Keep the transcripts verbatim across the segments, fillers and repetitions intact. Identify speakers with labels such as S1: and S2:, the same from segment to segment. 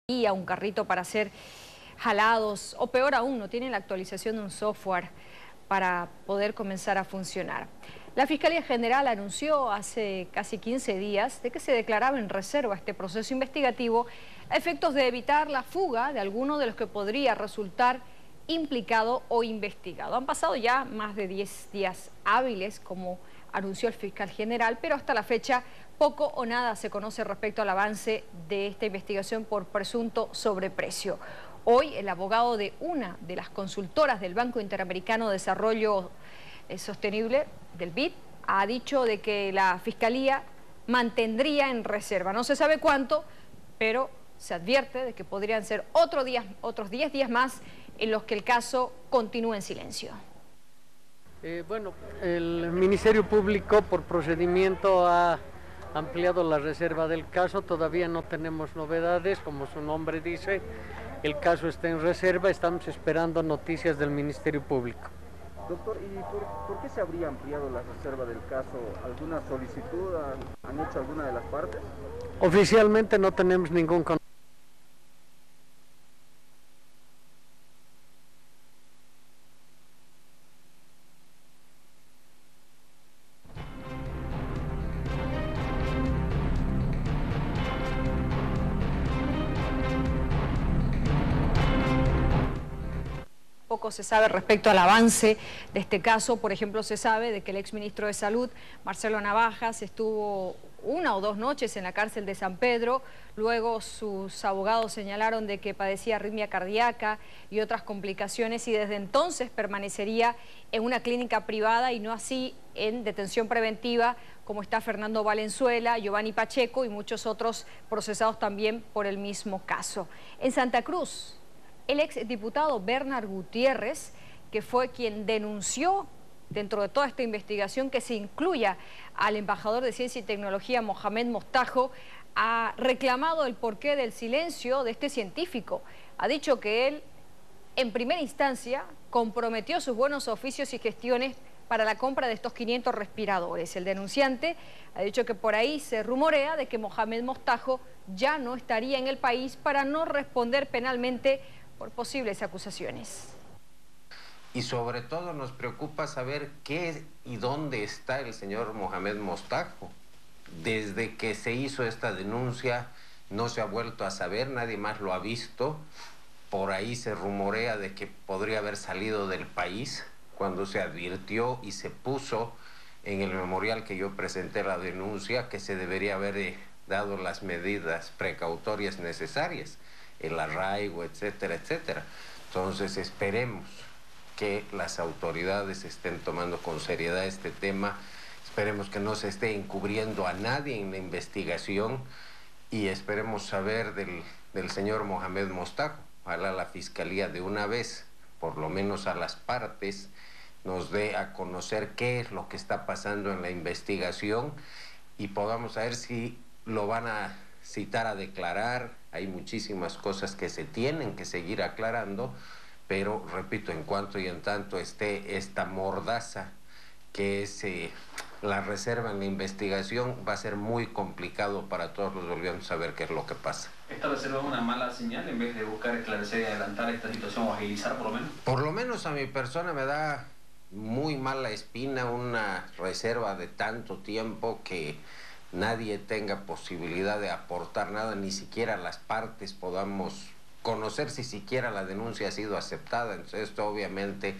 S1: un carrito para ser jalados, o peor aún, no tienen la actualización de un software para poder comenzar a funcionar. La Fiscalía General anunció hace casi quince días de que se declaraba en reserva este proceso investigativo a efectos de evitar la fuga de alguno de los que podría resultar implicado o investigado. Han pasado ya más de diez días hábiles, como anunció el fiscal general, pero hasta la fecha poco o nada se conoce respecto al avance de esta investigación por presunto sobreprecio. Hoy el abogado de una de las consultoras del Banco Interamericano de Desarrollo Sostenible, del B I D, ha dicho de que la Fiscalía mantendría en reserva. No se sabe cuánto, pero se advierte de que podrían ser otro día, otros diez días más en los que el caso continúe en silencio.
S2: Eh, bueno, el Ministerio Público por procedimiento ha ampliado la reserva del caso, todavía no tenemos novedades, como su nombre dice, el caso está en reserva, estamos esperando noticias del Ministerio Público.
S3: Doctor, ¿y por, por qué se habría ampliado la reserva del caso? ¿Alguna solicitud han, han hecho alguna de las partes?
S2: Oficialmente no tenemos ningún conocimiento.
S1: Poco se sabe respecto al avance de este caso. Por ejemplo, se sabe de que el exministro de Salud, Marcelo Navajas, estuvo una o dos noches en la cárcel de San Pedro. Luego sus abogados señalaron de que padecía arritmia cardíaca y otras complicaciones, y desde entonces permanecería en una clínica privada y no así en detención preventiva, como está Fernando Valenzuela, Giovanni Pacheco y muchos otros procesados también por el mismo caso. En Santa Cruz, el exdiputado Bernard Gutiérrez, que fue quien denunció dentro de toda esta investigación que se incluya al embajador de Ciencia y Tecnología Mohamed Mostajo, ha reclamado el porqué del silencio de este científico. Ha dicho que él, en primera instancia, comprometió sus buenos oficios y gestiones para la compra de estos quinientos respiradores. El denunciante ha dicho que por ahí se rumorea de que Mohamed Mostajo ya no estaría en el país para no responder penalmente por posibles acusaciones.
S4: Y sobre todo nos preocupa saber qué y dónde está el señor Mohamed Mostajo. Desde que se hizo esta denuncia no se ha vuelto a saber, nadie más lo ha visto. Por ahí se rumorea de que podría haber salido del país cuando se advirtió y se puso en el memorial que yo presenté la denuncia que se debería haber eh, dado las medidas precautorias necesarias, el arraigo, etcétera, etcétera. Entonces esperemos que las autoridades estén tomando con seriedad este tema, esperemos que no se esté encubriendo a nadie en la investigación y esperemos saber del, del señor Mohamed Mostajo. Ojalá la Fiscalía de una vez, por lo menos a las partes, nos dé a conocer qué es lo que está pasando en la investigación y podamos saber si lo van a citar a declarar. Hay muchísimas cosas que se tienen que seguir aclarando, pero repito, en cuanto y en tanto esté esta mordaza que es eh, la reserva en la investigación, va a ser muy complicado para todos los bolivianos saber qué es lo que pasa.
S5: ¿Esta reserva es una mala señal en vez de buscar esclarecer y adelantar esta situación o agilizar por lo menos?
S4: Por lo menos a mi persona me da muy mala espina una reserva de tanto tiempo que nadie tenga posibilidad de aportar nada, ni siquiera las partes podamos conocer si siquiera la denuncia ha sido aceptada. Entonces esto obviamente...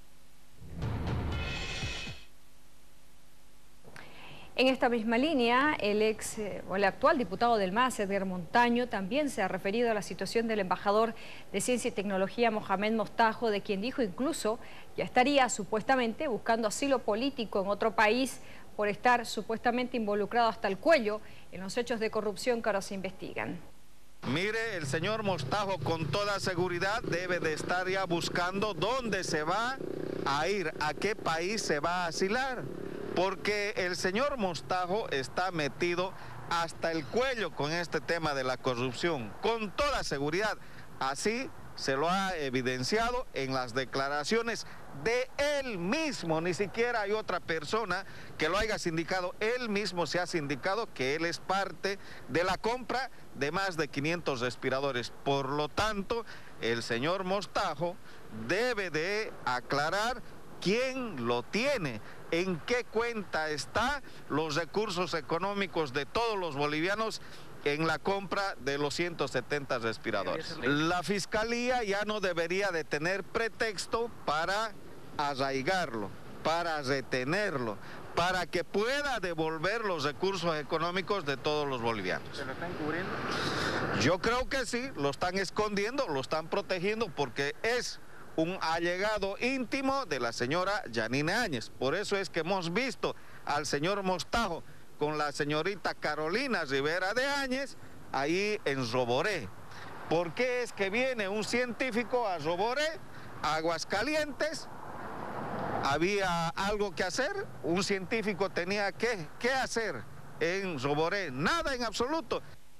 S1: En esta misma línea, el ex o el actual diputado del M A S, Edgar Montaño, también se ha referido a la situación del embajador de Ciencia y Tecnología Mohamed Mostajo, de quien dijo incluso ya estaría supuestamente buscando asilo político en otro país por estar supuestamente involucrado hasta el cuello en los hechos de corrupción que ahora se investigan.
S6: Mire, el señor Mostajo con toda seguridad debe de estar ya buscando dónde se va a ir, a qué país se va a asilar, porque el señor Mostajo está metido hasta el cuello con este tema de la corrupción, con toda seguridad. Así se lo ha evidenciado en las declaraciones de él mismo, ni siquiera hay otra persona que lo haya sindicado, él mismo se ha sindicado que él es parte de la compra de más de quinientos respiradores. Por lo tanto, el señor Mostajo debe de aclarar quién lo tiene, en qué cuenta está los recursos económicos de todos los bolivianos en la compra de los ciento setenta respiradores. La Fiscalía ya no debería de tener pretexto para arraigarlo, para retenerlo, para que pueda devolver los recursos económicos de todos los bolivianos.
S3: ¿Se lo están cubriendo?
S6: Yo creo que sí, lo están escondiendo, lo están protegiendo porque es un allegado íntimo de la señora Yanine Áñez. Por eso es que hemos visto al señor Mostajo con la señorita Carolina Rivera de Áñez ahí en Roboré. ¿Por qué es que viene un científico a Roboré, a Aguascalientes? ¿Había algo que hacer? ¿Un científico tenía que, qué hacer en Roboré? Nada en absoluto.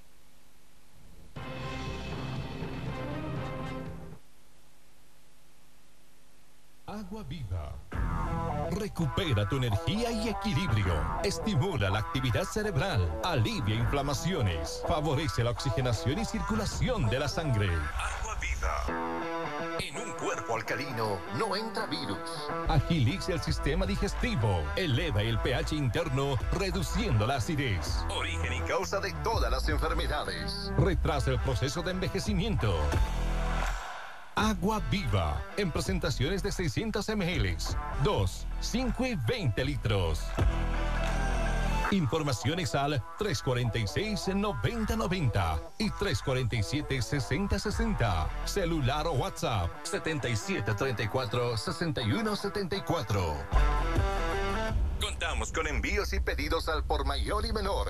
S7: Agua Viva. Recupera tu energía y equilibrio. Estimula la actividad cerebral. Alivia inflamaciones. Favorece la oxigenación y circulación de la sangre. Agua Viva.
S8: En un cuerpo alcalino no entra virus.
S7: Agiliza el sistema digestivo. Eleva el pH interno, reduciendo la acidez.
S8: Origen y causa de todas las enfermedades.
S7: Retrasa el proceso de envejecimiento. Agua Viva, en presentaciones de seiscientos mililitros, dos, cinco y veinte litros. Informaciones al tres cuatro seis, noventa noventa y tres cuatro siete, sesenta sesenta. Celular o WhatsApp
S8: setenta y siete treinta y cuatro, sesenta y uno setenta y cuatro. Contamos con envíos y pedidos al por mayor y menor.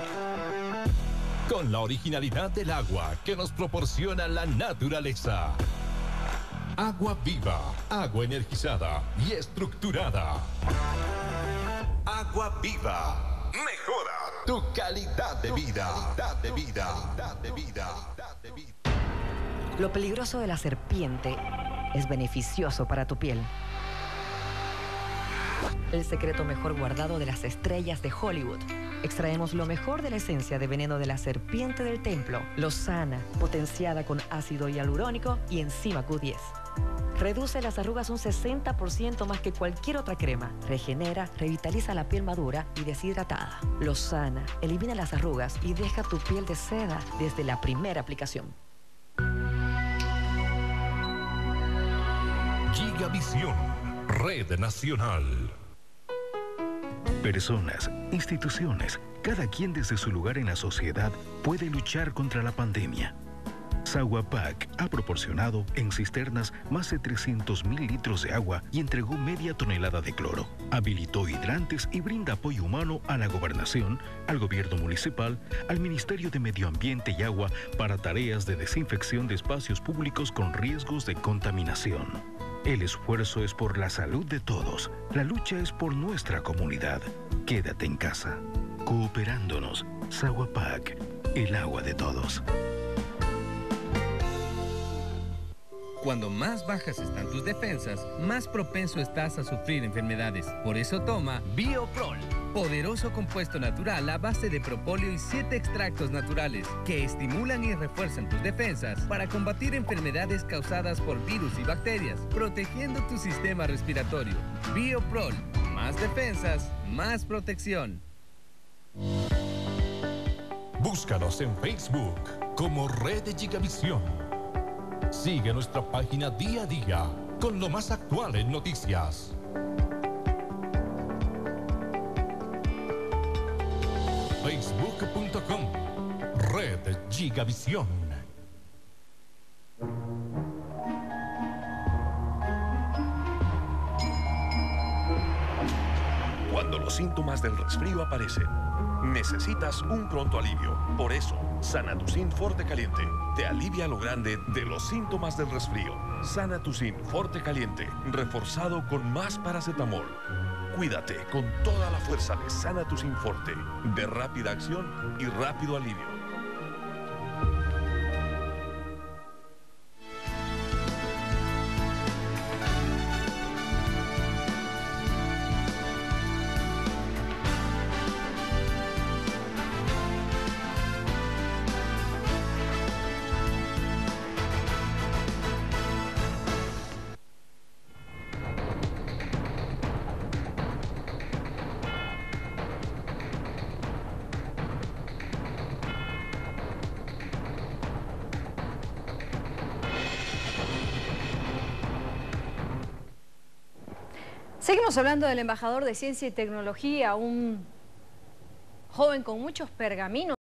S7: Con la originalidad del agua que nos proporciona la naturaleza. Agua Viva, agua energizada y estructurada.
S8: Agua Viva. Mejora tu calidad de vida. Calidad de vida. De vida. De vida.
S9: Lo peligroso de la serpiente es beneficioso para tu piel. El secreto mejor guardado de las estrellas de Hollywood. Extraemos lo mejor de la esencia de veneno de la serpiente del templo, Lozana, potenciada con ácido hialurónico y enzima Q diez. Reduce las arrugas un sesenta por ciento más que cualquier otra crema. Regenera, revitaliza la piel madura y deshidratada. Lozana elimina las arrugas y deja tu piel de seda desde la primera aplicación.
S7: Gigavisión, Red Nacional.
S10: Personas, instituciones, cada quien desde su lugar en la sociedad puede luchar contra la pandemia. Saguapac ha proporcionado en cisternas más de trescientos mil litros de agua y entregó media tonelada de cloro. Habilitó hidrantes y brinda apoyo humano a la gobernación, al gobierno municipal, al Ministerio de Medio Ambiente y Agua para tareas de desinfección de espacios públicos con riesgos de contaminación. El esfuerzo es por la salud de todos. La lucha es por nuestra comunidad. Quédate en casa. Cooperándonos. Saguapac, el agua de todos.
S11: Cuando más bajas están tus defensas, más propenso estás a sufrir enfermedades. Por eso toma Bioprol, poderoso compuesto natural a base de propóleo y siete extractos naturales que estimulan y refuerzan tus defensas para combatir enfermedades causadas por virus y bacterias, protegiendo tu sistema respiratorio. Bioprol, más defensas, más protección.
S7: Búscanos en Facebook como Red de Gigavisión. Sigue nuestra página día a día con lo más actual en noticias. Facebook punto com Red Gigavisión.
S12: Cuando los síntomas del resfrío aparecen, necesitas un pronto alivio. Por eso, Sanatucin Forte Caliente te alivia lo grande de los síntomas del resfrío. Sanatucin Forte Caliente, reforzado con más paracetamol. Cuídate con toda la fuerza de Sanatucin Forte, de rápida acción y rápido alivio.
S1: Seguimos hablando del embajador de Ciencia y Tecnología, un joven con muchos pergaminos.